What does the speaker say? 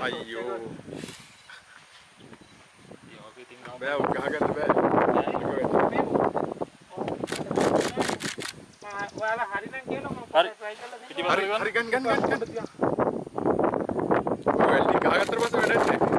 අයියෝ. යෝගේ තින් ගාව. බෑ උගහ ගන්න බෑ. ඔයාලා හරිනම් කියලා මම try කරලා දෙන්න. හරි ගන්න. ඔය ටික ගහගත්තට පස්සේ වැඩක් නැහැ.